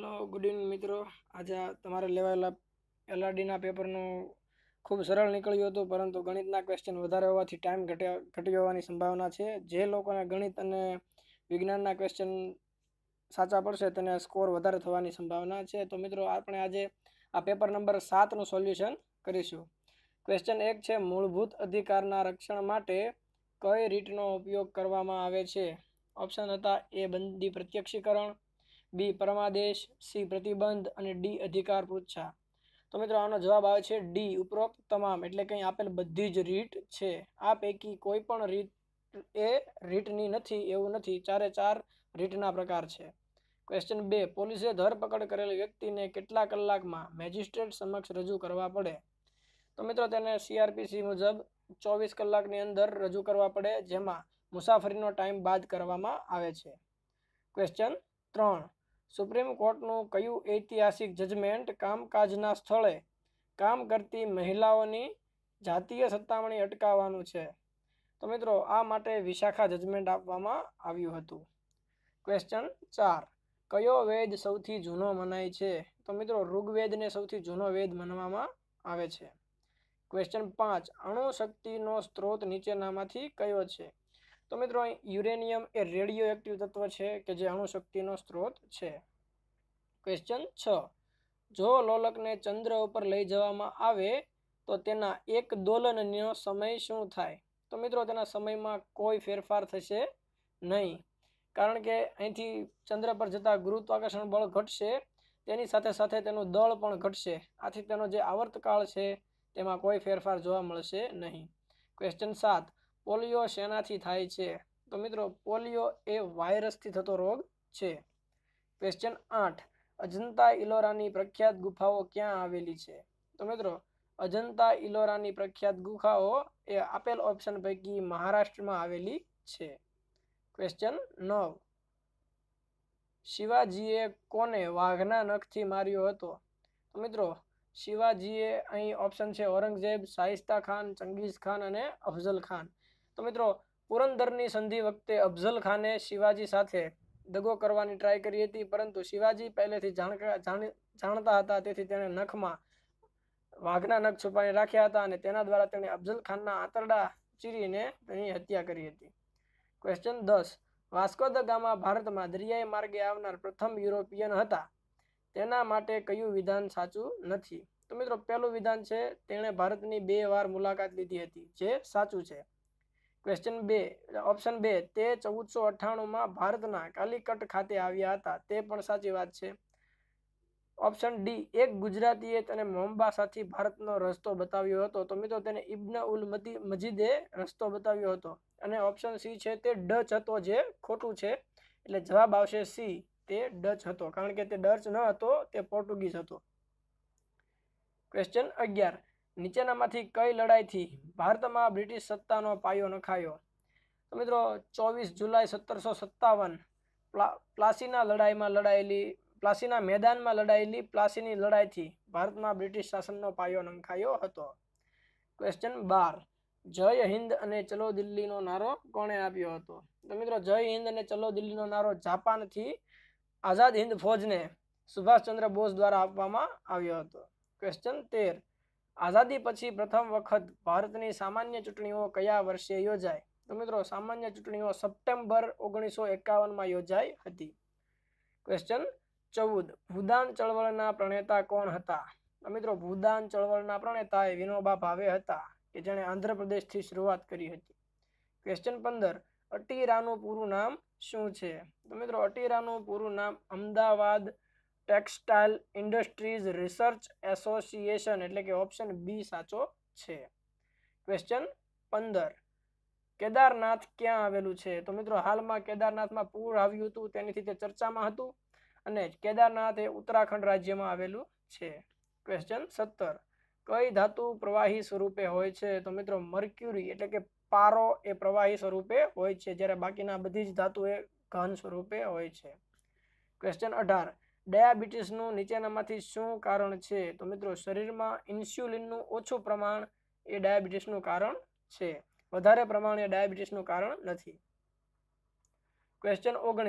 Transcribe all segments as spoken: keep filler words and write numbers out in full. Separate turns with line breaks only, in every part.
Hello good evening મિત્રો। આજે તમારે લેવાયેલા એલઆરડીના પેપરનું ખૂબ સરળ નીકળ્યું હતું, પરંતુ ગણિતના ક્વેશ્ચન વધારે હોવાથી ટાઈમ ઘટ્યા ઘટી હોવાની સંભાવના છે। જે લોકોને ગણિત અને વિજ્ઞાનના ક્વેશ્ચન સાચા પડશે તેને સ્કોર વધારે થવાની સંભાવના છે। તો મિત્રો આપણે આજે આ પેપર નંબર સાતનું સોલ્યુશન કરીશું। ક્વેશ્ચન એક છે, મૂળભૂત અધિકારના રક્ષણ માટે કઈ રીતનો ઉપયોગ કરવામાં આવે છે? ઓપ્શન હતા એ બંદી પ્રત્યક્ષીકરણ, બી પરમાદેશ, સી પ્રતિબંધ અને ડી અધિકાર પૃચ્છા। તો મિત્રો આનો જવાબ આવે છે ડી ઉપરોક્ત તમામ, એટલે કે અહીં આપેલ બધી જ રીત છે। આ પૈકી કોઈ પણ રીત એ રીતની નથી એવું નથી, ચારે ચાર રીતના પ્રકાર છે। ક્વેશ્ચન બે, પોલીસે ધરપકડ કરેલ વ્યક્તિને કેટલા કલાકમાં મેજિસ્ટ્રેટ સમક્ષ રજૂ કરવા પડે? તો મિત્રો તેને સીઆરપીસી મુજબ ચોવીસ કલાકની અંદર રજૂ કરવા પડે, જેમાં મુસાફરીનો ટાઈમ બાદ કરવામાં આવે છે। ક્વેશ્ચન ત્રણ, સુપ્રીમ કોર્ટનું કયું ઐતિહાસિક જજમેન્ટ કામકાજના સ્થળે કામ કરતી મહિલાઓની જાતીય સત્તામણી અટકાવવાનું છે? તો મિત્રો આ માટે વિશાખા જજમેન્ટ આપવામાં આવ્યું હતું। ક્વેશ્ચન ચાર, કયો વેદ સૌથી જૂનો મનાય છે? તો મિત્રો ઋગ્વેદને સૌથી જૂનો વેદ માનવામાં આવે છે। ક્વેશ્ચન પાંચ, અણુ શક્તિનો સ્ત્રોત નીચેનામાંથી કયો છે? તો મિત્રો યુરેનિયમ એ રેડિયો એક્ટિવ તત્વ છે કે જે અણુ શક્તિનો સ્ત્રોત છે। ક્વેશ્ચન છ, જો લોલકને ચંદ્ર ઉપર લઈ જવામાં આવે તો તેના એક દોલનનો સમય શું થાય? તો મિત્રો તેના સમયમાં કોઈ ફેરફાર થશે નહીં, કારણ કે અહીંથી ચંદ્ર પર જતા ગુરુત્વાકર્ષણ બળ ઘટશે, તેની સાથે સાથે તેનું દળ પણ ઘટશે, આથી તેનો જે આવર્તકાળ છે તેમાં કોઈ ફેરફાર જોવા મળશે નહીં। ક્વેશ્ચન સાત, પોલિયો શેનાથી થાય છે? તો મિત્રો પોલિયો એ વાયરસથી થતો રોગ છે। ક્વેશ્ચન આઠ, અજંતા ઇલોરાની પ્રખ્યાત ગુફાઓ ક્યાં આવેલી છે? તો મિત્રો અજંતા ઇલોરાની પ્રખ્યાત ગુફાઓ એ આપેલ ઓપ્શન પૈકી મહારાષ્ટ્રમાં આવેલી છે। ક્વેશ્ચન નવ, શિવાજીએ કોને વાઘના નખથી માર્યો હતો? તો મિત્રો શિવાજીએ અહીં ઓપ્શન છે ઔરંગઝેબ, શાહિસ્તા ખાન, ચંગીઝ ખાન અને અફઝલ ખાન। તો મિત્રો પુરંદરની સંધિ વખતે અફઝલ ખાને શિવાજી સાથે દગો કરવાની ટ્રાય કરી હતી, પરંતુ શિવાજી પહેલેથી જાણકા જાણતા હતા, તેથી તેણે નખમાં વાઘના નખ છુપાવી રાખ્યા હતા અને તેના દ્વારા તેણે અફઝલ ખાનના આંતરડા ચીરીને તેની હત્યા કરી હતી। ક્વેશ્ચન દસ, વાસ્કો દ ગામા ભારતમાં દરિયાઈ માર્ગે આવનાર પ્રથમ યુરોપિયન હતા, તેના માટે કયું વિધાન સાચું નથી? તો મિત્રો પહેલું વિધાન છે તેણે ભારતની બે વાર મુલાકાત લીધી હતી, જે સાચું છે। ક્વેશ્ચન બે, ઓપ્શન બે, તે ચૌદસો અઠ્ઠાણુંમાં ભારતના કાલિકટ ખાતે આવ્યા હતા, તે પણ સાચી વાત છે। ઓપ્શન ડી, એક ગુજરાતીએ તેને મોમ્બાસાથી ભારતનો રસ્તો બતાવ્યો હતો, તો મિત્રો તેને ઇબ્ન ઉલ મજીદે રસ્તો બતાવ્યો હતો। અને ઓપ્શન સી છે તે ડચ હતો, જે ખોટું છે, એટલે જવાબ આવશે સી, તે ડચ હતો, કારણ કે તે ડચ ન હતો, તે પોર્ટુગીઝ હતો। ક્વેશ્ચન અગિયાર, નીચેનામાંથી કઈ લડાઈથી ભારતમાં બ્રિટિશ સત્તાનો પાયો નખાયો? તો મિત્રો ચોવીસ જુલાઈ સત્તરસો સત્તાવન પ્લાસીના લડાઈમાં લડાયેલી પ્લાસીના મેદાનમાં લડાયેલી પ્લાસીની લડાઈથી ભારતમાં બ્રિટિશ શાસનનો પાયો નંખાયો હતો। ક્વેશ્ચન બાર, જય હિન્દ અને ચલો દિલ્હીનો નારો કોણે આપ્યો હતો? તો મિત્રો જય હિન્દ અને ચલો દિલ્હીનો નારો જાપાનથી આઝાદ હિન્દ ફૌજને સુભાષચંદ્ર બોઝ દ્વારા આપવામાં આવ્યો હતો। ક્વેશ્ચન તેર, આઝાદી પછી પ્રથમ વખત ભારતની સામાન્ય ચૂંટણીઓ કયા વર્ષે યોજાઈ? તો મિત્રો સામાન્ય ચૂંટણીઓ સપ્ટેમ્બર ઓગણીસો એકાવનમાં યોજાઈ હતી। ક્વેશ્ચન ચૌદ, ભૂદાન ચળવળના પ્રણેતા કોણ હતા? તો મિત્રો ભૂદાન ચળવળના પ્રણેતા એ વિનોબા ભાવે હતા, કે જેણે આંધ્રપ્રદેશથી શરૂઆત કરી હતી। ક્વેશ્ચન પંદર, અટીરાનું પૂરું નામ શું છે? તો મિત્રો અટીરાનું પૂરું નામ Ahmedabad textile industries research association, એટલે કે ઓપ્શન બી સાચો છે। ક્વેશ્ચન પંદર, કેદારનાથ ક્યાં આવેલું છે? તો મિત્રો હાલમાં કેદારનાથમાં પૂર આવ્યું હતું, તેનીથી તે ચર્ચામાં હતું, અને કેદારનાથ એ ઉત્તરાખંડ રાજ્યમાં આવેલું છે। ક્વેશ્ચન સત્તર, કઈ ધાતુ પ્રવાહી સ્વરૂપે હોય છે? તો મિત્રો મર્ક્યુરી એટલે કે પારો એ પ્રવાહી સ્વરૂપે હોય છે, જ્યારે બાકીના બધી જ ધાતુ એ ઘન સ્વરૂપે હોય છે। ક્વેશ્ચન અઢાર, ડાયાબિટીસનું નીચેનામાંથી શું કારણ છે? તો મિત્રો શરીરમાં ઇન્સ્યુલિનનું ઓછું પ્રમાણ એ ડાયાબિટીસનું કારણ છે, વધારે પ્રમાણ એ ડાયાબિટીસનું કારણ નથી। ક્વેશ્ચન ઓગણીસ,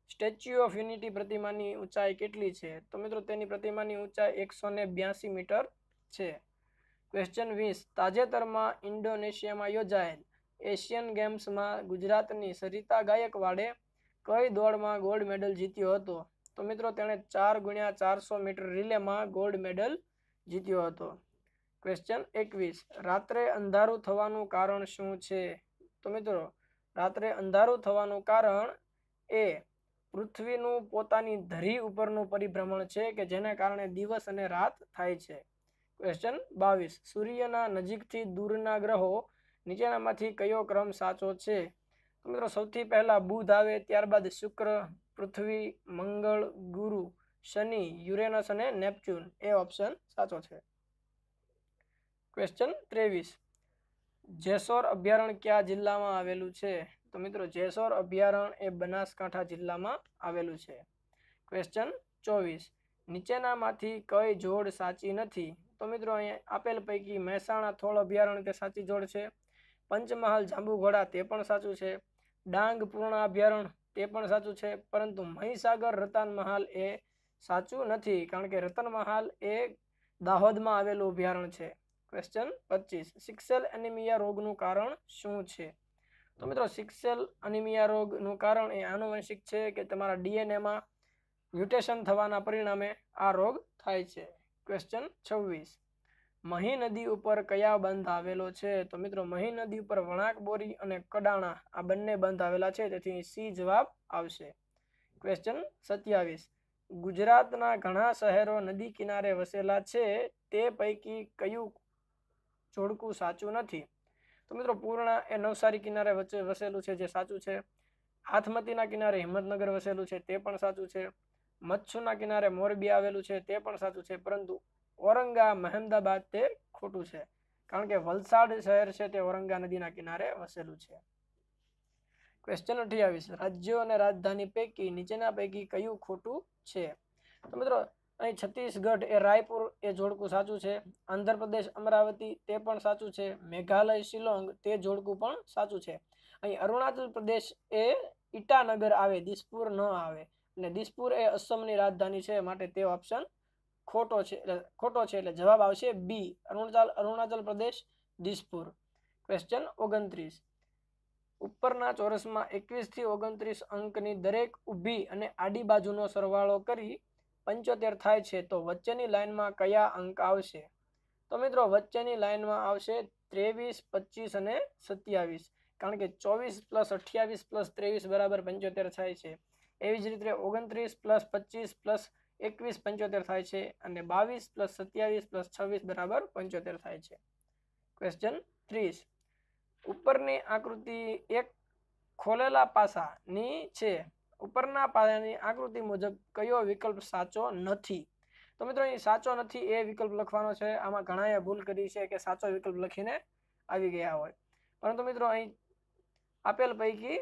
સ્ટેચ્યુ ઓફ યુનિટી પ્રતિમાની ઊંચાઈ કેટલી છે? તો મિત્રો તેની પ્રતિમાની ઊંચાઈ એકસો ને બ્યાસી મીટર છે. ક્વેશ્ચન વીસ. તાજેતરમાં ઇન્ડોનેશિયામાં યોજાયેલ એશિયન ગેમ્સમાં ગુજરાતની સરિતા ગાયકવાડે કઈ દોડમાં ગોલ્ડ મેડલ જીત્યો હતો? તો મિત્રો તેણે ચાર ગુણ્યા ચારસો મીટર રિલેમાં ગોલ્ડ મેડલ જીત્યો હતો. ક્વેશ્ચન એકવીસ. રાત્રે અંધારું થવાનું કારણ શું છે? તો મિત્રો રાત્રે અંધારું થવાનું કારણ એ પૃથ્વીનું પોતાની ધરી ઉપરનું પરિભ્રમણ છે કે જેને કારણે દિવસ અને રાત થાય છે. ક્વેશ્ચન બાવીસ. સૂર્યના નજીકથી દૂરના ગ્રહો નીચેનામાંથી કયો ક્રમ સાચો છે? તો મિત્રો સૌથી પહેલા બુધ આવે, ત્યારબાદ શુક્ર, પૃથ્વી, મંગળ, ગુરુ, શનિ, યુરેનસ અને નેપચ્યુન. એ ઓપ્શન સાચો છે. ક્વેશ્ચન ત્રેવીસ. જેસોર અભયારણ્ય કયા જિલ્લામાં આવેલું છે? તો મિત્રો જેસોર અભયારણ્ય એ બનાસકાંઠા જિલ્લામાં આવેલું છે. ક્વેશ્ચન ચોવીસ. નીચેનામાંથી કઈ જોડ સાચી નથી? તો મિત્રો અહીંયા આપેલ પૈકી મહેસાણા થોળ અભયારણ્ય તે સાચી જોડ છે. પંચમહાલ જાંબુઘોડા તે પણ સાચું છે. ડાંગ પૂર્ણ અભયારણ્ય તે પણ સાચું છે. પરંતુ મહીસાગર રતનમહાલ એ સાચું નથી, કારણ કે રતનમહાલ એ દાહોદમાં આવેલું અભયારણ્ય છે. ક્વેશ્ચન પચીસ. સિક્સેલ એનિમિયા રોગનું કારણ શું છે? તો મિત્રો સિક્સેલ એનિમિયા રોગનું કારણ એ આનુવંશિક છે કે તમારા ડીએનએમાં મ્યુટેશન થવાના પરિણામે આ રોગ થાય છે. ક્વેશ્ચન છવ્વીસ. મહી નદી ઉપર કયા બંધ આવેલો છે? તો મિત્રો મહી નદી ઉપર વણાક બોરી અને કડાણા આ બંને બંધ આવેલા છે, તેથી સી જવાબ આવશે. ક્વેશ્ચન સત્યાવીસ. ગુજરાતના ઘણા શહેરો નદી કિનારે વસેલા છે, તે પૈકી કયું જોડકું સાચું નથી? તો મિત્રો પૂર્ણા એ નવસારી કિનારે વચ્ચે વસેલું છે, જે સાચું છે. હાથમતીના કિનારે હિંમતનગર વસેલું છે, તે પણ સાચું છે. મચ્છુના કિનારે મોરબી આવેલું છે, તે પણ સાચું છે. પરંતુ ઔરંગા મહેમદાબાદ તે ખોટું છે, કારણ કે વલસાડ શહેર છે તે ઔરંગા નદીના કિનારે વસેલું છે. ક્વેશ્ચન અઠ્યાવીસ. રાજ્યો અને રાજધાની પૈકી નીચેના પૈકી કયું ખોટું છે? તો મિત્રો અહીં છત્તીસગઢ એ રાયપુર એ જોડકું સાચું છે. આંધ્રપ્રદેશ અમરાવતી તે પણ સાચું છે. મેઘાલય શિલોંગ તે જોડકું પણ સાચું છે. અહીં અરુણાચલ પ્રદેશ એ ઈટાનગર આવે, દિસપુર ન આવે, અને દિસપુર એ અસમની રાજધાની છે, માટે તે ઓપ્શન ખોટો છે ખોટો છે એટલે જવાબ આવશે બી, અરુણાચલ અરુણાચલ પ્રદેશ દિસપુર. ક્વેશ્ચન ઓગણત્રીસ. ઉપરના ચોરસમાં એકવીસ થી ઓગણત્રીસ અંકની દરેક ઊભી અને આડી બાજુનો સરવાળો કરી પંચોતેર થાય છે, તો વચ્ચેની લાઈનમાં કયા અંક આવશે? તો મિત્રો વચ્ચેની લાઈનમાં આવશે ત્રેવીસ, પચીસ અને સત્યાવીસ, કારણ કે ચોવીસ પ્લસ અઠ્યાવીસ પ્લસ ત્રેવીસ બરાબર પંચોતેર થાય છે. એવી જ રીતે ઓગણત્રીસ પ્લસ પચીસ પ્લસ એકવીસ પંચોતેર થાય છે, અને બાવીસ પ્લસ સત્યાવીસ પ્લસ છવ્વીસ બરાબર પંચોતેર થાય છે. ક્વેશ્ચન ત્રીસ. ઉપરની આકૃતિ એક ખોલેલા પાસાની છે. ઉપરના પાયાની આકૃતિ મુજબ કયો વિકલ્પ સાચો નથી? તો મિત્રો અહીં સાચો નથી એ વિકલ્પ લખવાનો છે. આમાં ઘણાએ ભૂલ કરી છે કે સાચો વિકલ્પ લખીને આવી ગયા હોય, પરંતુ મિત્રો અહીં આપેલ પૈકી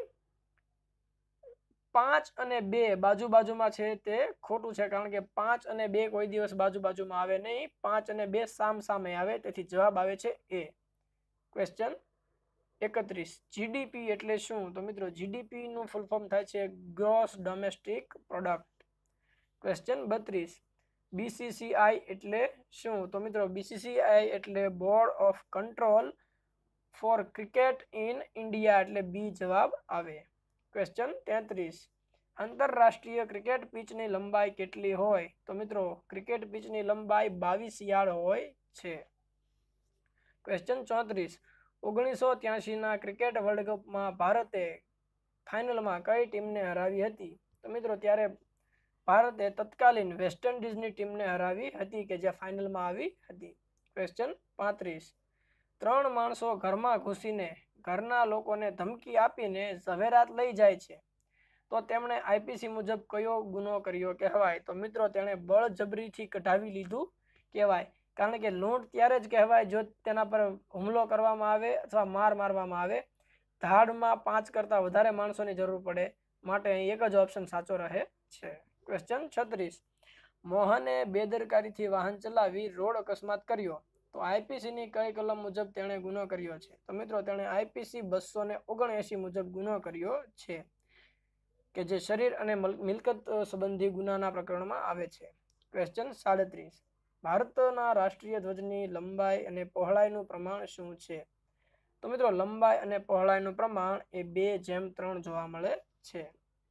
પાંચ અને બે બાજુ બાજુમાં છે તે ખોટું છે, કારણ કે પાંચ અને બે કોઈ દિવસ બાજુ બાજુમાં આવે નહીં. પાંચ અને બે સામ સામે આવે, તેથી જવાબ આવે છે એ. ક્વેશ્ચન એકત્રીસ. જીડીપી એટલે શું? તો મિત્રો જીડીપી નું ફૂલ ફોર્મ થાય છે ગ્રોસ ડોમેસ્ટિક પ્રોડક્ટ. ક્વેશ્ચન બત્રીસ. બીસીસીઆઈ એટલે શું? તો મિત્રો બીસીસીઆઈ એટલે board of control for cricket in India, એટલે બી જવાબ આવે. ક્વેશ્ચન તેત્રીસ. આંતરરાષ્ટ્રીય ક્રિકેટ પિચની લંબાઈ કેટલી હોય? તો મિત્રો ક્રિકેટ પિચની લંબાઈ બાવીસ યાર્ડ હોય છે. ક્વેશ્ચન ચોત્રીસ. ઓગણીસો ત્યાસી ના ક્રિકેટ વર્લ્ડ કપમાં ભારતે ફાઇનલમાં કઈ ટીમને હરાવી હતી? તો મિત્રો ત્યારે ભારતે તત્કાલીન વેસ્ટ ઇન્ડિઝની ટીમને હરાવી હતી, કે જે ફાઇનલમાં આવી હતી. ક્વેશ્ચન પાંત્રીસ. ત્રણ માણસો ઘરમાં ઘૂસીને ઘરના લોકોને ધમકી આપીને ઝવેરાત લઈ જાય છે, તો તેમણે આઈપીસી મુજબ કયો ગુનો કર્યો કહેવાય? તો મિત્રો તેણે બળજબરીથી કઢાવી લીધું કહેવાય, કારણ કે લૂંટ ત્યારે જ કહેવાય જો તેના પર હુમલો કરવામાં આવે અથવા માર મારવામાં આવે. ધાડમાં પાંચ કરતાં વધારે માણસોની જરૂર પડે, માટે અહીં એક જ ઓપ્શન સાચો રહે છે. ક્વેશ્ચન છત્રીસ. મોહને બેદરકારીથી વાહન ચલાવી રોડ અકસ્માત કર્યો, તો આઈપીસીની કઈ કલમ મુજબ તેણે ગુનો કર્યો છે? તો મિત્રો તેણે આઈપીસી બસો ને ઓગણએંસી મુજબ ગુનો કર્યો છે. કે જે શરીર અને મિલકત સંબંધી ગુનાના પ્રકરણમાં આવે છે. ક્વેશ્ચન સાડત્રીસ. ભારતના રાષ્ટ્રીય ધ્વજની લંબાઈ અને પહોળાઈનું પ્રમાણ શું છે? તો મિત્રો લંબાઈ અને પહોળાઈનું પ્રમાણ એ બે જેમ ત્રણ જોવા મળે છે.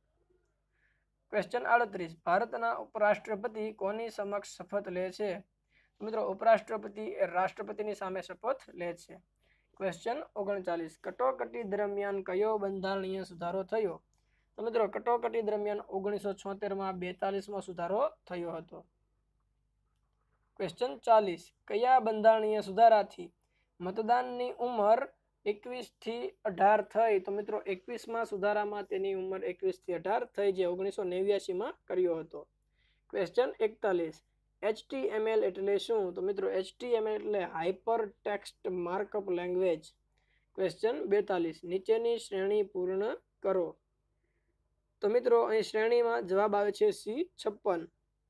ક્વેશ્ચન આડત્રીસ. ભારતના ઉપરાષ્ટ્રપતિ કોની સમક્ષ શપથ લે છે? મિત્રો ઉપરાષ્ટ્રપતિ એ રાષ્ટ્રપતિની સામે શપથ લે છે. ક્વેશ્ચન ઓગણચાલીસ. કટોકટી દરમિયાન કયો બંધારણીય સુધારો થયો? તો મિત્રો કટોકટી દરમિયાન ઓગણીસો છોતેર માં બેતાલીસમાં સુધારો થયો હતો. ક્વેશ્ચન ચાલીસ. કયા બંધારણીય સુધારાથી મતદાનની ઉંમર એકવીસ થી અઢાર થઈ? તો મિત્રો એકવીસ માં સુધારામાં તેની ઉંમર એકવીસ થી અઢાર થઈ, જે ઓગણીસો નેવ્યાસી માં કર્યો હતો. ક્વેશ્ચન એકતાલીસ. એચટીએમએલ એટલે શું? તો મિત્રો એચટીએમએલ એટલે hyper text markup language. Question બેતાલીસ. નીચેની શ્રેણી પૂર્ણ કરો. તો મિત્રો અહીં શ્રેણીમાં જવાબ આવે છે સી છપ્પન,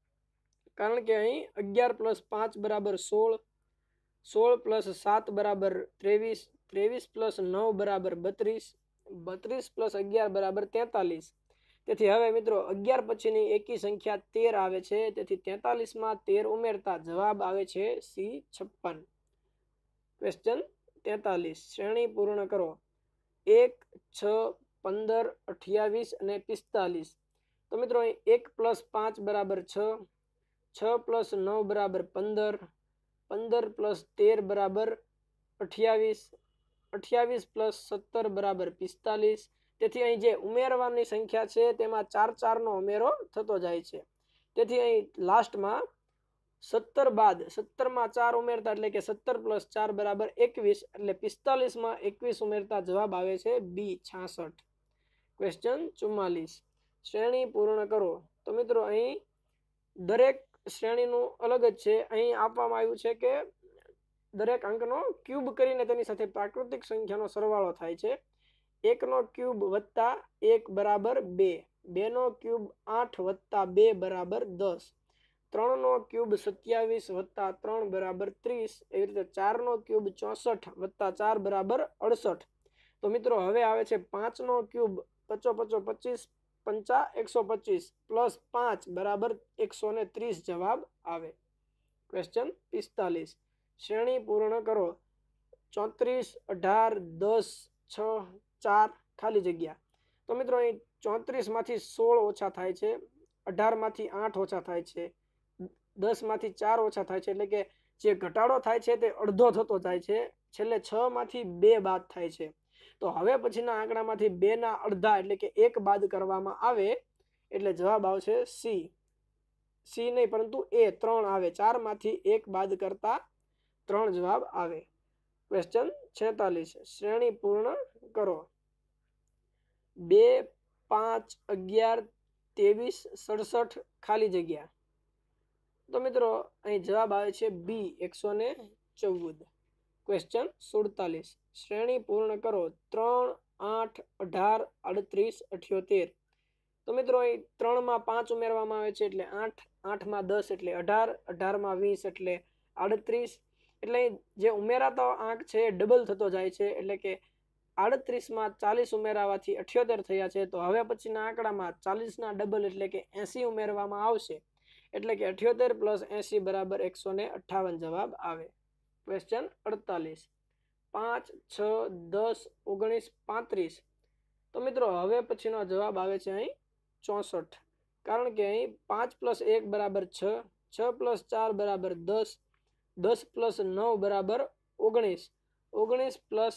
કારણ કે અહીં અગિયાર પ્લસ પાંચ બરાબર સોળ, સોળ પ્લસ સાત બરાબર ત્રેવીસ, ત્રેવીસ પ્લસ નવ બરાબર બત્રીસ, બત્રીસ પ્લસ અગિયાર બરાબર તેતાલીસ. તેથી હવે મિત્રો અગિયાર પછીની એકી સંખ્યા તેર આવે છે, તેથી તેતાલીસ માં તેર ઉમેરતા જવાબ આવે છે સી છપ્પન. ક્વેશ્ચન તેતાલીસ. શ્રેણી પૂર્ણ કરો. એક, છ, પંદર, અઠ્યાવીસ અને પિસ્તાલીસ. તો મિત્રો અહીં એક પ્લસ પાંચ બરાબર છ, છ પ્લસ નવ બરાબર પંદર, પંદર પ્લસ તેર બરાબર અઠ્યાવીસ, અઠ્યાવીસ પ્લસ સત્તર બરાબર પિસ્તાલીસ. તેથી અહીં જે ઉમેરવાની સંખ્યા છે તેમાં ચાર ચારનો ઉમેરો થતો જાય છે. તેથી અહીં લાસ્ટમાં સત્તર બાદ સત્તરમાં ચાર ઉમેરતા એટલે કે સત્તર પ્લસ ચાર બરાબર એકવીસ, એટલે પિસ્તાલીસમાં એકવીસ ઉમેરતા જવાબ આવે છે બી છાસઠ. ક્વેશ્ચન ચુમ્માલીસ. શ્રેણી પૂર્ણ કરો. તો મિત્રો અહીં દરેક શ્રેણીનું અલગ જ છે. અહીં આપવામાં આવ્યું છે કે દરેક અંકનો ક્યુબ કરીને તેની સાથે પ્રાકૃતિક સંખ્યાનો સરવાળો થાય છે. એકનો ક્યુબ વત્તા એક બરાબર બે, બેનો ક્યુબ આઠ વત્તા બે બરાબર દસ, ત્રણનો ક્યુબ સત્યાવીસ વત્તા ત્રણ બરાબર ત્રીસ, એવી રીતે ચારનો ક્યુબ ચોસઠ વત્તા ચાર બરાબર અડસઠ. તો મિત્રો હવે આવે છે પાંચનો ક્યુબ પચો પચો પચીસ, પંચા એકસો પચીસ પ્લસ પાંચ બરાબર એકસો ને ત્રીસ જવાબ આવે. ક્વેશ્ચન પિસ્તાલીસ. શ્રેણી પૂર્ણ કરો. ચોત્રીસ, અઢાર, દસ, છ, ચાર, ખાલી જગ્યા. તો મિત્રો અહીં ચોત્રીસ માંથી સોળ ઓછા થાય છે, અઢાર માંથી આઠ ઓછા થાય છે, દસ માંથી ચાર ઓછા થાય છે, એટલે કે જે ઘટાડો થાય છે તે અડધો થતો જાય છે. છેલ્લે છ માંથી બે બાદ થાય છે. તો હવે પછીના આંકડામાંથી બે ના અડધા એટલે કે એક બાદ કરવામાં આવે એટલે જવાબ આવશે સી. સી નહીં પરંતુ એ ત્રણ આવે. ચાર માંથી એક બાદ કરતા ત્રણ જવાબ આવે. ક્વેશ્ચન છેતાલીસ. શ્રેણી પૂર્ણ કરો. બે, પાંચ, અગિયાર, ત્રેવીસ, સડસઠ, ખાલી જગ્યા. તો મિત્રો અહીં જવાબ આવે છે બી એકસો ને ચૌદ. ક્વેશ્ચન સુડતાલીસ. શ્રેણી પૂર્ણ કરો. ત્રણ, આઠ, અઢાર, અડત્રીસ, અઠ્યોતેર. તો મિત્રો અહીં ત્રણમાં પાંચ ઉમેરવામાં આવે છે એટલે આઠ, આઠમાં દસ એટલે અઢાર, અઢારમાં વીસ એટલે આડત્રીસ. એટલે જે ઉમેરાતો આંક છે એ ડબલ થતો જાય છે, એટલે કે આડત્રીસમાં ચાલીસ ઉમેરાવાથી અઠ્યોતેર થયા છે. તો હવે પછીના આંકડામાં ચાલીસના ડબલ એટલે કે એસી ઉમેરવામાં આવશે, એટલે કે અઠ્યોતેર પ્લસ એસી બરાબર એકસો ને અઠ્ઠાવન જવાબ આવે. ક્વેશ્ચન અડતાલીસ. પાંચ, છ, દસ, ઓગણીસ, પાંત્રીસ. તો મિત્રો હવે પછીનો જવાબ આવે છે અહીં ચોસઠ, કારણ કે અહીં પાંચ પ્લસ એક બરાબર છ, છ પ્લસ ચાર બરાબર દસ, દસ પ્લસ નવ બરાબર ઓગણીસ, ઓગણીસ પ્લસ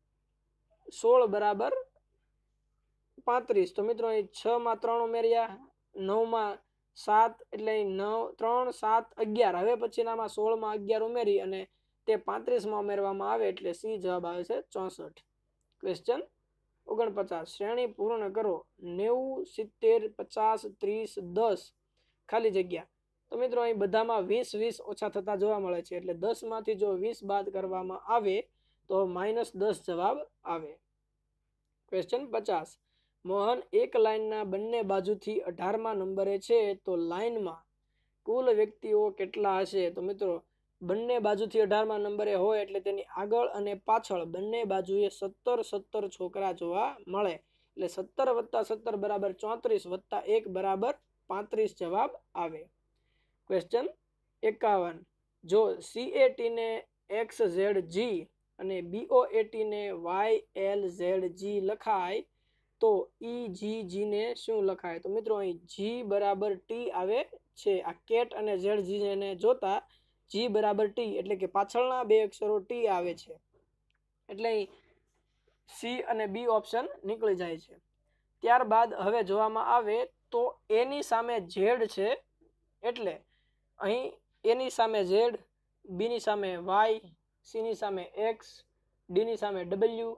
સોળ બરાબર પાંત્રીસ. તો મિત્રો અહીં છ માં ત્રણ ઉમેર્યા, નવ માં સાત એટલે અહીં નવ, ત્રણ, સાત, અગિયાર. હવે પછીનામાં સોળ માં અગિયાર ઉમેરી અને તે પાંત્રીસ માં ઉમેરવામાં આવે એટલે સી જવાબ આવે છે ચોસઠ. ક્વેશ્ચન ઓગણપચાસ. શ્રેણી પૂર્ણ કરો. નેવું, સિત્તેર, પચાસ, ત્રીસ, દસ, ખાલી જગ્યા. તો મિત્રો અહીં બધામાં વીસ વીસ ઓછા થતા જોવા મળે છે, એટલે દસ માંથી જો વીસ બાદ કરવામાં આવે તો માઇનસ દસ જવાબ આવે. ક્વેશ્ચન પચાસ. મોહન એક લાઇનના બંને બાજુથી અઢારમાં નંબરે છે, તો લાઇનમાં કુલ વ્યક્તિઓ કેટલા હશે? તો મિત્રો બંને બાજુથી અઢારમાં નંબરે હોય એટલે તેની આગળ અને પાછળ બંને બાજુએ સત્તર સત્તર છોકરા જોવા મળે. એટલે સત્તર વત્તા સત્તર બરાબર ચોત્રીસ વત્તા એક બરાબર પાંત્રીસ જવાબ આવે. ક્વેશ્ચન એકાવન, જો સીએટી ને એક્સ ઝેડ જી અને બીઓએટી ને વાય એલ ઝેડ જી લખાય તો ઈ જી જી ને શું લખાય? તો મિત્રો અહીં જી બરાબર ટી આવે છે. આ કેટ અને ઝેડ જી ને જોતા જી બરાબર ટી એટલે કે પાછળના બે અક્ષરો ટી આવે છે, એટલે સી અને બી ઓપ્શન નીકળી જાય છે. ત્યારબાદ હવે જોવામાં આવે તો એની સામે ઝેડ છે, એટલે અહીં એની સામે ઝેડ, બીની સામે વાય, સીની સામે એક્સ, ડીની સામે ડબલ્યુ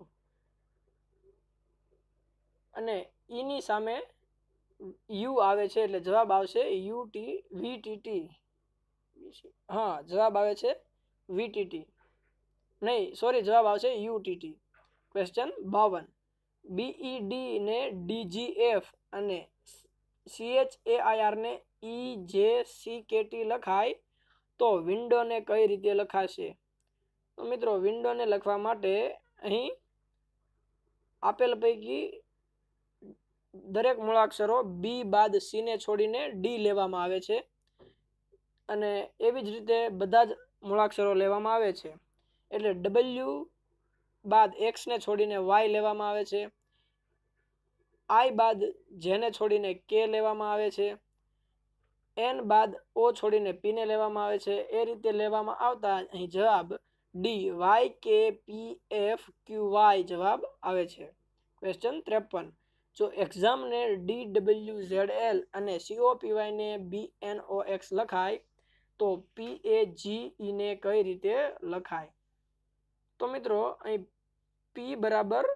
અને ઈની સામે યુ આવે છે, એટલે જવાબ આવશે U T V T T. હા, જવાબ આવે છે વી ટી ટી, નહીં સોરી, જવાબ આવશે યુ ટી ટી. ક્વેશ્ચન બાવન, બીઈ ડી ને ડીજી એફ અને સીએચ એ આઈ આર ને ઈ જે સી કે ટી લખાય તો વિન્ડોને કઈ રીતે લખાશે? તો મિત્રો વિન્ડોને લખવા માટે અહીં આપેલ પૈકી દરેક મૂળાક્ષરો બી બાદ સી ને છોડીને ડી લેવામાં આવે છે, અને એવી જ રીતે બધા જ મૂળાક્ષરો લેવામાં આવે છે. એટલે ડબલ્યુ બાદ એક્સ ને છોડીને વાય લેવામાં આવે છે, આઈ બાદ જેને છોડીને કે લેવામાં આવે છે, એન બાદ ઓ છોડીને પી ને લેવામાં આવે છે. એ રીતે લેવામાં આવતા અહીં જવાબ ડી વાય કે પી એફ ક્યુ વાય જવાબ આવે છે. ક્વેશ્ચન ત્રેપન, જો એક્ઝામ ને ડી ડબલ્યુ ઝેડ એલ અને સીઓ પીવાય ને બી એન ઓ એક્સ લખાય તો પી એ જી ઈ ને કઈ રીતે લખાય? તો મિત્રો અહીં પી બરાબર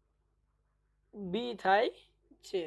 બી થાય છે,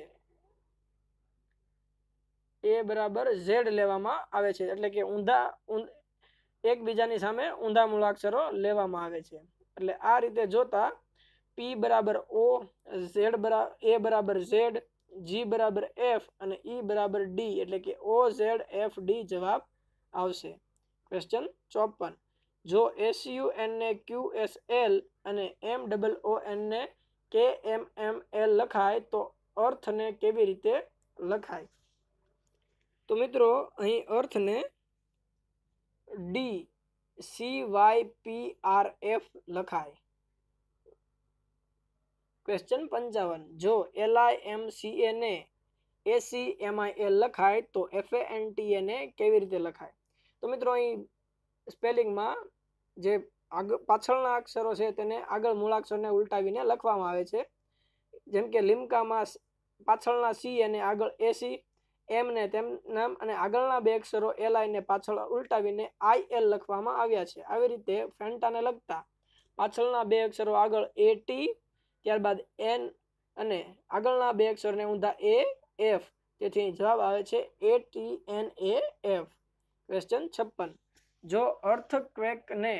એ બરાબર ઝેડ લેવામાં આવે છે, એટલે કે ઊંધા એકબીજાની સામે ઊંધા મૂળાક્ષરો લેવામાં આવે છે. એટલે આ રીતે જોતા પી બરાબર ઓ, ઝેડ બરાબર એ બરાબર ઝેડ, જી બરાબર એફ અને ઈ બરાબર ડી, એટલે કે ઓ ઝેડ એફ ડી જવાબ આવશે. ક્વેશ્ચન ચોપન, જો એસયુ એન ને ક્યુ એસ એલ અને એમ ડબલ ઓ એન ને કે એમ એમ એલ લખાય તો અર્થને કેવી રીતે લખાય? તો મિત્રો અહીં અર્થને D C Y P R F લખાય. ક્વેશ્ચન પંચાવન, જો એલ આઈ એમ સી એ ને એસી એમ આઈ એલ લખાય તો F A N T A ને કેવી રીતે લખાય? તો મિત્રો અહીં સ્પેલિંગમાં જે આગળ પાછળના અક્ષરો છે તેને આગળ મૂળાક્ષરને ઉલટાવીને લખવામાં આવે છે. જેમ કે લીમકામાં પાછળના સી અને આગળ એસી, એમ ને તેમ નામ અને આગળના બે અક્ષરો એલ આઈ ને પાછળ ઉલટાવીને આઈ એલ લખવામાં આવ્યા છે. આવી રીતે ફેન્ટાને લખતા પાછળના બે અક્ષરો આગળ એ ટી, ત્યારબાદ એન અને આગળના બે અક્ષરને ઊંધા એ એફ, તેથી જવાબ આવે છે A T N A F. Question છપ્પન, જો અર્થક્વેક ને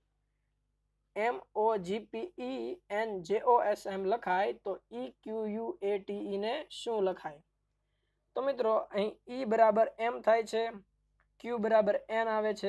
એમ ઓ જી પી ઈ એન જે ઓ એસ એમ લખાય તો ઈ ક્યુ યુ એ ટી ઈ ને શું લખાય? તો મિત્રો અહીં ઈ બરાબર એમ થાય છે, ક્યુ બરાબર એન આવે છે,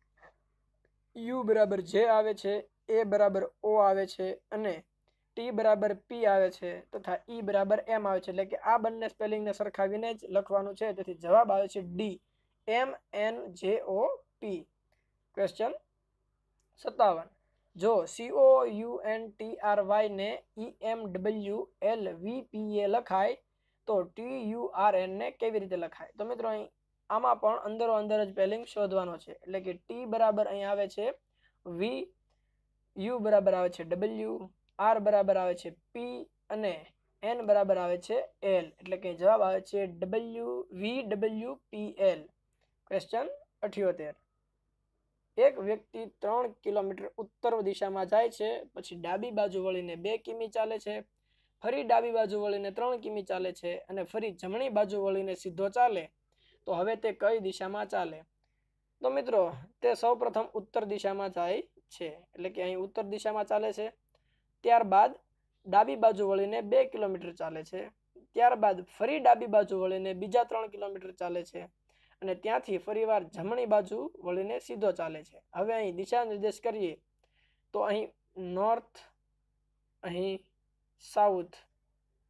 યુ બરાબર જે આવે છે, એ બરાબર ઓ આવે છે અને ટી બરાબર પી આવે છે તથા ઈ બરાબર એમ આવે છે. એટલે કે આ બંને સ્પેલિંગને સરખાવીને જ લખવાનું છે, તેથી જવાબ આવે છે ડી એમ એન જે ઓ પી. ક્વેશ્ચન સત્તાવન, જો C O U N T R Y ને ઈ એમ ડબલ્યુ એલ વી પી એ લખાય તો ટી યુ આર એન ને કેવી રીતે લખાય? તો મિત્રો અહીં આમાં પણ અંદરો અંદર જ સ્પેલિંગ શોધવાનો છે. એટલે કે ટી બરાબર અહીં આવે છે વી, યુ બરાબર આવે છે ડબલ્યુ, આર બરાબર આવે છે પી અને એન બરાબર આવે છે એલ, એટલે કે જવાબ આવે છે W V W P L. Question અઠ્યોતેર, એક વ્યક્તિ ત્રણ કિલોમીટર ઉત્તર દિશામાં જાય છે, પછી ડાબી બાજુ વળીને બે કિમી ચાલે છે, ફરી ડાબી બાજુ વળીને ત્રણ કિમી ચાલે છે અને ફરી જમણી બાજુ વળીને સીધો ચાલે તો હવે તે કઈ દિશામાં ચાલે? તો મિત્રો તે સૌપ્રથમ ઉત્તર દિશામાં જાય છે, એટલે કે અહીં ઉત્તર દિશામાં ચાલે છે. ત્યારબાદ ડાબી બાજુ વળીને બે કિલોમીટર ચાલે છે, ત્યારબાદ ફરી ડાબી બાજુ વળીને બીજા ત્રણ કિલોમીટર ચાલે છે અને ત્યાંથી ફરીવાર જમણી બાજુ વળીને સીધો ચાલે છે. હવે અહીં દિશા નિર્દેશ કરીએ તો અહીં નોર્થ, અહીં સાઉથ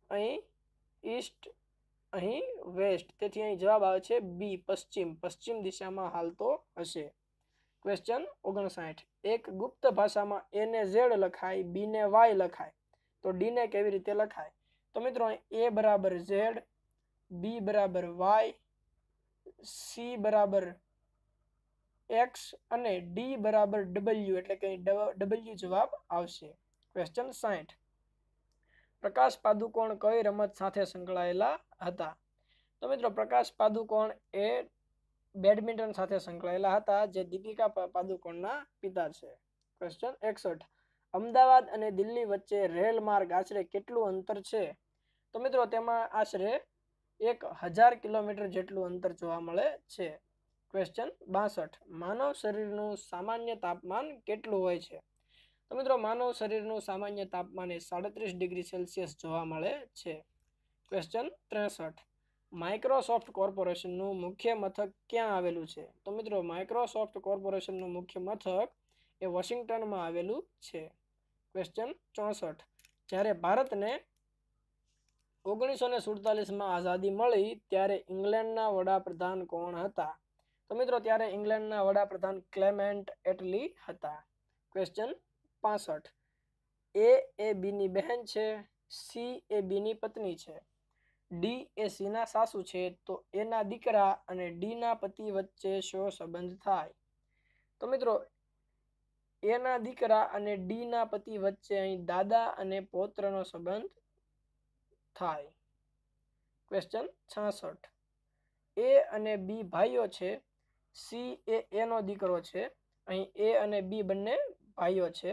અહીં ઈસ્ટ, અહીં વેસ્ટ, તેથી અહીં જવાબ આવે છે બી પશ્ચિમ, પશ્ચિમ દિશામાં હાલતો હશે. ક્વેશ્ચન ઓગણસાઠ, એક ગુપ્ત ભાષામાં એ ને ઝેડ લખાય, બી ને વાય લખાય, તો ડી ને કેવી રીતે લખાય? તો મિત્રો એ બરાબર ઝેડ, બી બરાબર વાય, સી બરાબર એક્સ અને ડી બરાબર ડબલ્યુ, એટલે કે ડબલ્યુ જવાબ આવશે. ક્વેશ્ચન સાઠ, પ્રકાશ પાદુકોણ કઈ રમત સાથે સંકળાયેલા હતા? તો મિત્રો પ્રકાશ પાદુકોણ એ બેડમિન્ટન સાથે સંકળાયેલા હતા, જે દીપિકા પાદુકોણના પિતા છે. ક્વેશ્ચન એકસઠ, અમદાવાદ અને દિલ્હી વચ્ચે રેલ માર્ગ આશરે કેટલું અંતર છે? તો મિત્રો તેમાં આશરે એક હજાર કિલોમીટર જેટલું અંતર જોવા મળે છે. ક્વેશ્ચન બાસઠ, માનવ શરીરનું સામાન્ય તાપમાન કેટલું હોય છે? તો મિત્રો માનવ શરીરનું સામાન્ય તાપમાન એ સાડત્રીસ ડિગ્રી સેલ્સિયસ જોવા મળે છે. ક્વેશ્ચન ત્રેસઠ, માઇક્રોસોફ્ટ કોર્પોરેશનનું મુખ્ય મથક ક્યાં આવેલું છે? તો મિત્રો માઇક્રોસોફ્ટ કોર્પોરેશનનું મુખ્ય મથક એ વોશિંગ્ટનમાં આવેલું છે. ક્વેશ્ચન ચોસઠ, જ્યારે ભારતને ઓગણીસો ને સુડતાલીસમાં આઝાદી મળી ત્યારે ઇંગ્લેન્ડના વડાપ્રધાન કોણ હતા? તો મિત્રો ત્યારે ઇંગ્લેન્ડના વડાપ્રધાન ક્લેમેન્ટ એટલી હતા. ક્વેશ્ચન પાસઠ, એ એ બીની બહેન છે, સી એ બીની પત્ની છે, ડી એ સીના સાસુ છે, તો એના દીકરા અને ડીના પતિ વચ્ચે શો સંબંધ થાય? તો મિત્રો એના દીકરા અને ડીના પતિ વચ્ચે અહીં દાદા અને પૌત્રનો સંબંધ થાય. ક્વેશ્ચન છાસઠ, એ અને બી ભાઈઓ છે, સી એ એનો દીકરો છે, અહીં એ અને બી બંને ભાઈઓ છે,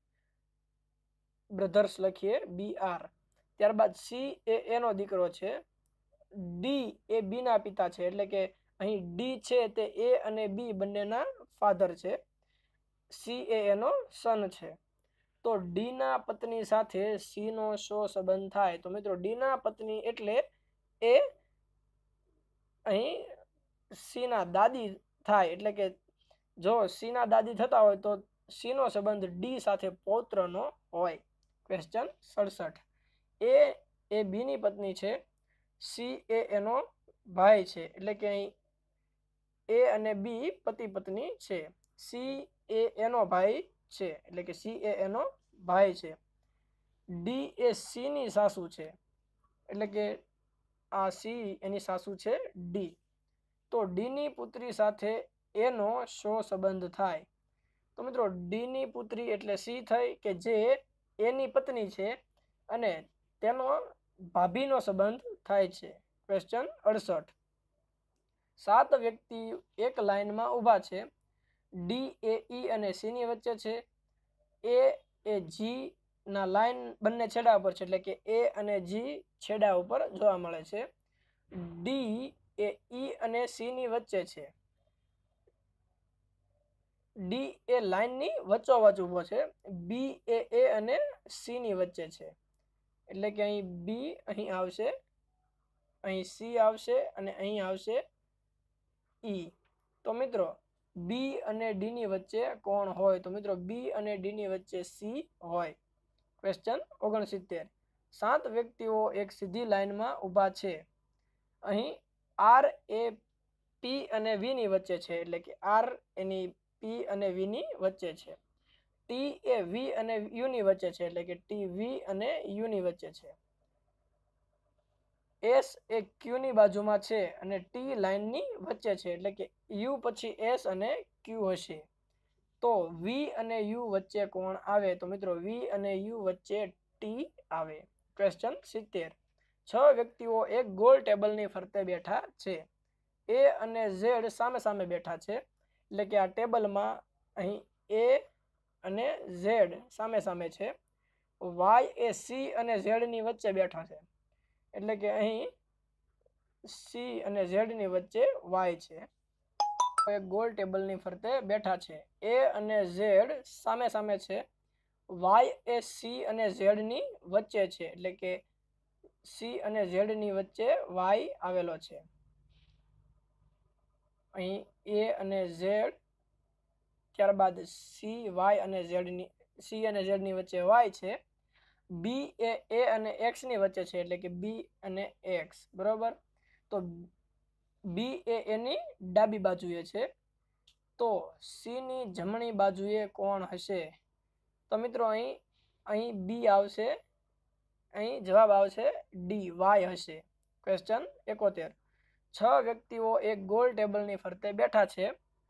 બ્રધર્સ લખીએ બી આર. ત્યારબાદ સી એ એનો દીકરો છે, ડી એ બીના પિતા છે, એટલે કે અહીં ડી છે તે એ અને બી બંનેના ફાધર છે, સી એ એનો સન છે, તો ડી ના પત્ની સાથે સી નો શો સંબંધ થાય? તો મિત્રો ડી ના પત્ની એટલે એ અહીં સી ના દાદી થાય, એટલે કે જો સી ના દાદી થતા હોય તો સી નો સંબંધ ડી સાથે પૌત્રનો હોય. ક્વેશ્ચન સડસઠ, એ એ બી ની પત્ની છે, સી એ એનો ભાઈ છે, એટલે કે અહીં એ અને બી પતિ પત્ની છે, સી એ એનો ભાઈ છે, એટલે કે સી એ એનો ભાઈ છે, ડી એ સી ની સાસુ છે, એટલે કે આ સી એની સાસુ છે ડી, તો ડી ની પુત્રી સાથે એનો શો સંબંધ થાય? તો મિત્રો ડી ની પુત્રી એટલે સી થઈ, કે જે એની પત્ની છે અને તેનો ભાભીનો સંબંધ થાય છે. ક્વેશ્ચન અડસઠ, સાત વ્યક્તિ એક લાઇનમાં ઊભા છે, ડી એ ઈ અને સી ની વચ્ચે છે, એ એ જી ના લાઇન બંને છેડા ઉપર છે, એટલે કે એ અને જી છેડા ઉપર જોવા મળે છે, ડી એ ઈ અને સી ની વચ્ચે છે, ડી એ લાઇનની વચ્ચોવચ ઊભો છે, બી એ એ અને સી ની વચ્ચે છે, એટલે કે અહીં બી અહીં આવશે, અહીં સી આવશે અને અહીં આવશે ઈ. તો મિત્રો બી અને ડી ની વચ્ચે કોણ હોય? તો મિત્રો બી અને ડી ની વચ્ચે સી હોય. ક્વેશ્ચન ઓગણસિત્તેર, સાત વ્યક્તિઓ એક સીધી લાઇનમાં ઊભા છે, અહીં આર એ પી અને વી ની વચ્ચે છે, એટલે કે આર એની પી અને વી ની વચ્ચે છે, ટી એ વી અને યુ ની વચ્ચે છે, એટલે કે ટી વી અને યુ ની વચ્ચે છે, એસ એ ક્યુ ની બાજુમાં છે અને ટી લાઇનની વચ્ચે છે, એટલે કે યુ પછી એસ અને ક્યુ હશે, તો વી અને યુ વચ્ચે કોણ આવે? તો મિત્રો વી અને યુ વચ્ચે ટી આવે. ક્વેશ્ચન સિત્તેર, છ વ્યક્તિઓ એક ગોળ ટેબલની ફરતે બેઠા છે, એ અને ઝેડ સામે સામે બેઠા છે, એટલે કે આ ટેબલમાં અહીં એ અને ઝેડ સામે સામે છે, વાય એ સી અને ઝેડ ની વચ્ચે બેઠા છે, એટલે કે અહીં સી અને ઝેડ ની વચ્ચે વાય છે. એક ગોળ ટેબલની ફરતે બેઠા છે, એ અને ઝેડ સામે સામે છે, વાય એ સી અને ઝેડ ની વચ્ચે છે, એટલે કે સી અને ઝેડ ની વચ્ચે વાય આવેલો છે, અહીં એ અને ઝેડ, ત્યારબાદ સી વાય અને ઝેડ ની સી અને ઝેડ ની વચ્ચે વાય છે, બી એ એ અને એક્સ ની વચ્ચે છે એટલે કે બી અને એક્સ બરોબર. તો બી એ એની ડાબી બાજુએ છે, તો સી ની જમણી બાજુએ કોણ હશે? તો મિત્રો અહીં અહીં બી આવશે, અહીં જવાબ આવશે ડી વાય હશે. ક્વેશ્ચન એકોતેર. છ વ્યક્તિઓ એક ગોળ ટેબલની ફરતે બેઠા છે.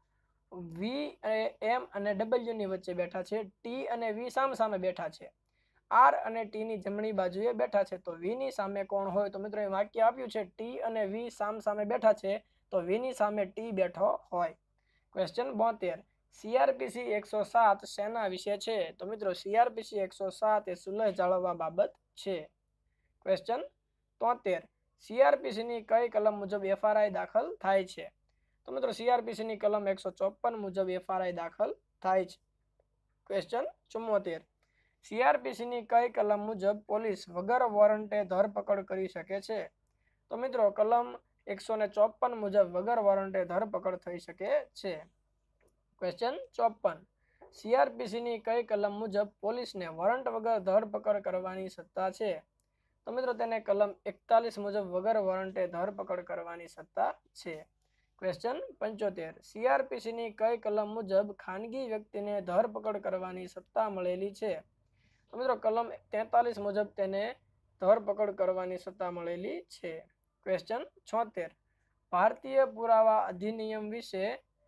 વી એમ અને ડબલ્યુ ની વચ્ચે બેઠા છે. ટી અને વી સામ સામે બેઠા છે. આર અને ટી ની જમણી બાજુએ બેઠા છે. તો વી ની સામે કોણ હોય? તો મિત્રો અહીં વાક્ય આપ્યું છે ટી અને વી સામ સામે બેઠા છે, તો વી ની સામે ટી બેઠો હોય. ક્વેશ્ચન બોતેર. સીઆરપીસી એકસો સાત શેના વિશે છે? તો મિત્રો સીઆરપીસી એકસો સાત એ સુલહ જાળવવા બાબત છે. ક્વેશ્ચન તોતેર. સીઆરપીસી ની કઈ કલમ મુજબ એફઆરઆઈ દાખલ થાય છે? તો મિત્રો સીઆરપીસી ની કલમ એકસો ચોપન મુજબ એફઆરઆઈ દાખલ થાય છે. ક્વેશ્ચન ચુમ્મોતેર. સીઆરપીસી ની કઈ કલમ મુજબ પોલીસ વગર વોરંટે ધરપકડ કરી શકે છે? તો મિત્રો કલમ એકસો ને ચોપન મુજબ વગર વોરંટે ધરપકડ થઈ શકે છે. ક્વેશ્ચન ચોપન. સીઆરપીસી ની કઈ કલમ મુજબ પોલીસને વોરંટ વગર ધરપકડ કરવાની સત્તા છે? તો મિત્રો તેને કલમ એકતાલીસ મુજબ વગર વોરંટે ધરપકડ કરવાની સત્તા છે. ક્વેશ્ચન પંચોતેર. સીઆરપીસી ની કઈ કલમ મુજબ ખાનગી વ્યક્તિને ધરપકડ કરવાની સત્તા મળેલી છે? તો મિત્રો કલમ તેતાલીસ મુજબ તેને ધરપકડ કરવાની સત્તા મળેલી છે. ક્વેશ્ચન છોતેર. ભારતીય પુરાવા અધિનિયમ વિશે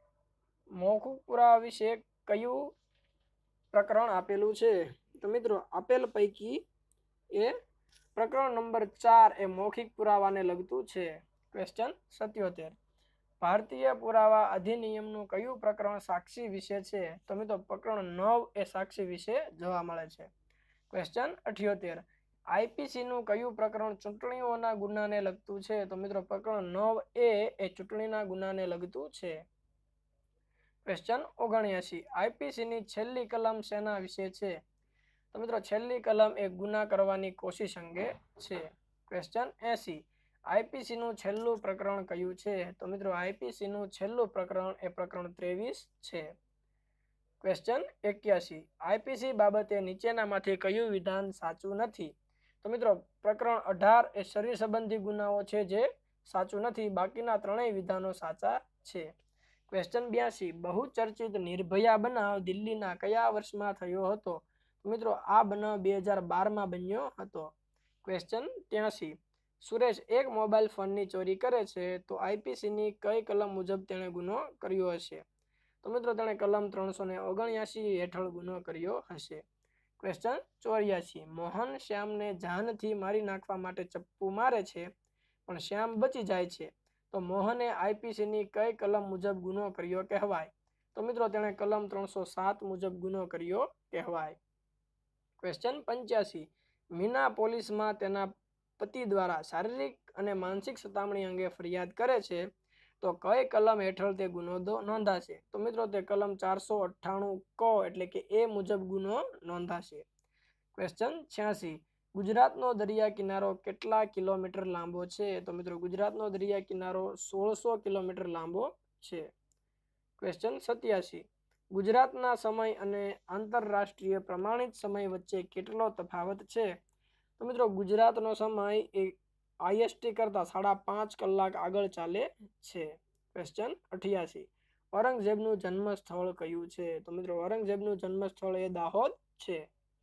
મૌખિક પુરાવા વિશે કયું પ્રકરણ આપેલું છે? તો મિત્રો આપેલ પૈકી એ પ્રકરણ નંબર ચાર એ મૌખિક પુરાવાને લગતું છે. ક્વેશ્ચન સત્યોતેર. ભારતીય પુરાવા અધિનિયમનું કયું પ્રકરણ સાક્ષી વિશે છે? તો મિત્રો પ્રકરણ નવ એ સાક્ષી વિશે જોવા મળે છે. ક્વેશ્ચન અઠ્યોતેર. આઈપીસી નું કયું પ્રકરણ ચૂંટણીઓના ગુનાને લગતું છે? તો મિત્રો પ્રકરણ નવ એ એ ચૂંટણીના ગુનાને લગતું છે. ક્વેશ્ચન ઓગણ્યાસી. આઈપીસી ની છેલ્લી કલમ શેના વિશે છે? તો મિત્રો છેલ્લી કલમ એ ગુના કરવાની કોશિશ અંગે છે. ક્વેશ્ચન એસી. આઈપીસી નું છેલ્લું પ્રકરણ કયું છે? તો મિત્રો આઈપીસી નું છેલ્લું પ્રકરણ એ પ્રકરણ ત્રેવીસ છે. ક્વેશ્ચન એક્યાસી. આઈપીસી બાબતે નીચેનામાંથી કયું વિધાન સાચું નથી? તો મિત્રો પ્રકરણ અઢાર એ શરીર સંબંધી ગુનાઓ છે જે સાચું નથી, બાકીના ત્રણેય વિધાનો સાચા છે. ક્વેશ્ચન બ્યાસી. બહુચર્ચિત નિર્ભયા બનાવ દિલ્હીના કયા વર્ષમાં થયો હતો? મિત્રો આ બનાવ બે હજાર બારમાં બન્યો હતો. ક્વેશ્ચન ત્યાસી. સુરેશ એક મોબાઈલ ફોનની ચોરી કરે છે, તો આઈપીસીની કઈ કલમ મુજબ તેણે ગુનો કર્યો હશે? તો મિત્રો તેણે કલમ ત્રણસો ને ઓગણ્યાસી હેઠળ ગુનો કર્યો હશે. ક્વેશ્ચન ચોર્યાસી. મોહન શ્યામને જાનથી મારી નાખવા માટે ચપ્પુ મારે છે, પણ શ્યામ બચી જાય છે, તો મોહને આઈપીસીની કઈ કલમ મુજબ ગુનો કર્યો કહેવાય? તો મિત્રો તેણે કલમ ત્રણસો સાત મુજબ ગુનો કર્યો કહેવાય. ક્વેશ્ચન પંચ્યાસી. મીના પોલીસમાં તેના પતિ દ્વારા શારીરિક અને માનસિક સતામણી અંગે ફરિયાદ કરે છે, તો કઈ કલમ હેઠળ તે ગુનો નોંધાશે? તો મિત્રો તે કલમ ચારસો અઠ્ઠાણું ક એટલે કે એ મુજબ ગુનો નોંધાશે. ક્વેશ્ચન છ્યાસી. ગુજરાતનો દરિયા કિનારો કેટલા કિલોમીટર લાંબો છે? તો મિત્રો ગુજરાતનો દરિયા કિનારો સોળસો કિલોમીટર લાંબો છે. ક્વેશ્ચન સત્યાસી. ગુજરાતના સમય અને આંતરરાષ્ટ્રીય પ્રમાણિત સમય વચ્ચે કેટલો તફાવત છે? તો મિત્રો ગુજરાતનો સમય એ આઈએસટી કરતા સાડા પાંચ કલાક આગળ ચાલે છે. ક્વેશ્ચન અઠ્યાસી. ઔરંગઝેબનું જન્મ સ્થળ કયું છે? તો મિત્રો ઔરંગઝેબનું જન્મ સ્થળ એ દાહોદ છે.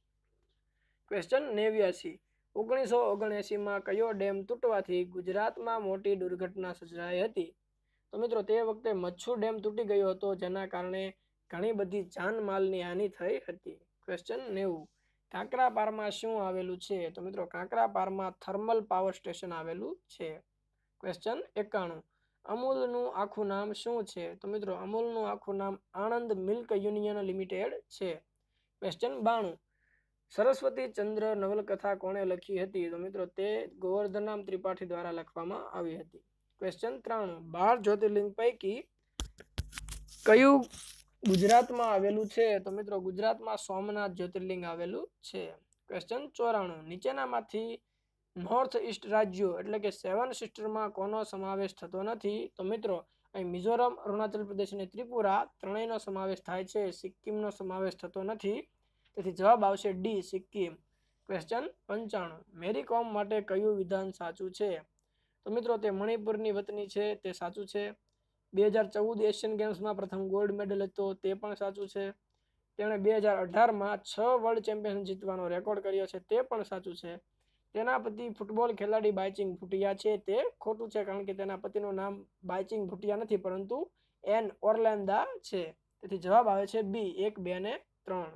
ક્વેશ્ચન નેવ્યાસી. ઓગણીસો ઓગણએંસી માં કયો ડેમ તૂટવાથી ગુજરાતમાં મોટી દુર્ઘટના સર્જાઈ હતી? તો મિત્રો તે વખતે મચ્છુ ડેમ તૂટી ગયો હતો, જેના કારણે ઘણી બધી જાનમાલની હાનિ થઈ હતી. ક્વેશ્ચન નેવું. કાંકરાપારમાં શું આવેલું છે? તો મિત્રો કાંકરાપારમાં થર્મલ પાવર સ્ટેશન આવેલું છે. ક્વેશ્ચન એકાણું. અમૂલનું આખું નામ શું છે? તો મિત્રો અમૂલનું આખું નામ આણંદ મિલ્ક યુનિયન લિમિટેડ છે. ક્વેશ્ચન બાણું. સરસ્વતી ચંદ્ર નવલકથા કોણે લખી હતી? તો મિત્રો તે ગોવર્ધનરામ ત્રિપાઠી દ્વારા લખવામાં આવી હતી. ક્વેશ્ચન ત્રાણું. બાર જ્યોતિર્લિંગ પૈકી કયું ગુજરાતમાં આવેલું છે? તો મિત્રો ગુજરાતમાં સોમનાથ જ્યોતિર્લિંગ આવેલું છે. ક્વેશ્ચન ચોરાણું. નીચેનામાંથી નોર્થ ઈસ્ટ રાજ્યો એટલે કે સેવન સિસ્ટરમાં કોનો સમાવેશ થતો નથી? તો મિત્રો અહીં મિઝોરમ, અરુણાચલ પ્રદેશ અને ત્રિપુરા ત્રણેયનો સમાવેશ થાય છે. સિક્કિમનો સમાવેશ થતો નથી, તેથી જવાબ આવશે ડી સિક્કિમ. ક્વેશ્ચન પંચાણું મેરી કોમ માટે કયું વિધાન સાચું છે? તો મિત્રો તે મણિપુરની વતની છે, તે સાચું છે. બે હજાર ચૌદ એશિયન ગેમ્સમાં પ્રથમ ગોલ્ડ મેડલ હતો, તે પણ સાચું છે. તેણે બે હજાર અઢારમાં છ વર્લ્ડ ચેમ્પિયન જીતવાનો રેકોર્ડ કર્યો છે, તે પણ સાચું છે. તેના પતિ ફૂટબોલ ખેલાડી બાયચિંગ ભૂટિયા છે, તે ખોટું છે, કારણ કે તેના પતિનું નામ બાયચિંગ ભૂટિયા નથી, પરંતુ એન ઓર્લેન્દા છે. તેથી જવાબ આવે છે બી, એક, બે અને ત્રણ.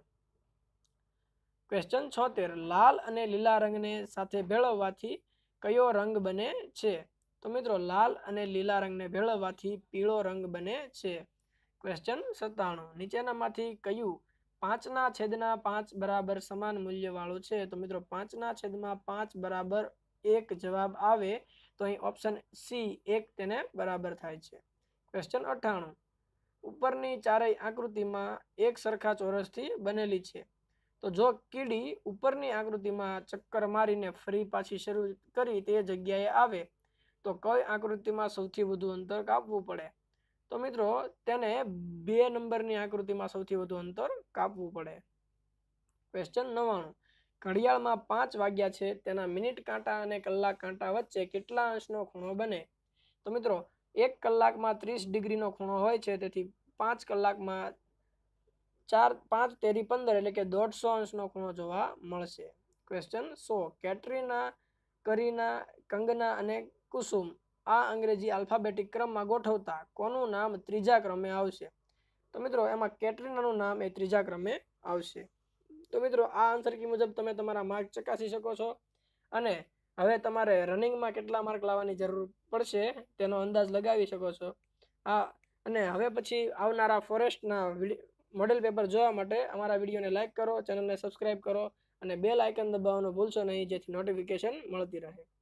ક્વેશ્ચન છોતેર લાલ અને લીલા રંગને સાથે ભેળવવાથી કયો રંગ બને છે? તો મિત્રો લાલ અને લીલા રંગને ભેળવવાથી પીળો રંગ બને છે. ક્વેશ્ચન સત્તાણું નીચેનામાંથી કયું પાંચના છેદના પાંચ બરાબર સમાન મૂલ્ય વાળું છે? તો મિત્રો પાંચના છેદમાં પાંચ બરાબર એક જવાબ આવે તો અહીં ઓપ્શન સી એક તેને બરાબર થાય છે. ક્વેશ્ચન અઠ્ઠાણું ઉપરની ચારેય આકૃતિમાં એક સરખા ચોરસથી બનેલી છે. તો જો કીડી ઉપરની આકૃતિમાં ચક્કર મારીને ફરી પાછી શરૂ કરી તે જગ્યાએ આવે તો કઈ આકૃતિમાં સૌથી વધુ અંતર કાપવું પડે? તો મિત્રો તેને બે નંબરની આકૃતિમાં સૌથી વધુ અંતર કાપવું પડે. ક્વેશ્ચન નવ્વાણું ઘડિયાળમાં પાંચ વાગ્યા છે, તેના મિનિટ કાંટા અને કલાક કાંટા વચ્ચે કેટલા અંશનો ખૂણો બને? તો મિત્રો એક કલાકમાં ત્રીસ ડિગ્રીનો ખૂણો હોય છે, તેથી પાંચ કલાકમાં ચાર પાંચ તેરી પંદર એટલે કે દોઢસો અંશનો ખૂણો જોવા મળશે. ક્વેશ્ચન સો કેટરીના, કરીના, કંગના અને કુસુમ આ અંગ્રેજી આલ્ફાબેટિક ક્રમમાં ગોઠવતા કોનું નામ ત્રીજા ક્રમે આવશે? તો મિત્રો એમાં કેટરીનાનું નામ એ ત્રીજા ક્રમે આવશે. તો મિત્રો આ આન્સર કી મુજબ તમે તમારા માર્ક ચકાસી શકો છો અને હવે તમારે રનિંગમાં કેટલા માર્ક લાવવાની જરૂર પડશે તેનો અંદાજ લગાવી શકો છો. આ અને હવે પછી આવનારા ફોરેસ્ટના મોડેલ પેપર જોવા માટે અમારા વિડીયોને લાઇક કરો, ચેનલને સબસ્ક્રાઇબ કરો અને બેલ આઇકન દબાવવાનું ભૂલશો નહીં, જેથી નોટિફિકેશન મળતી રહે.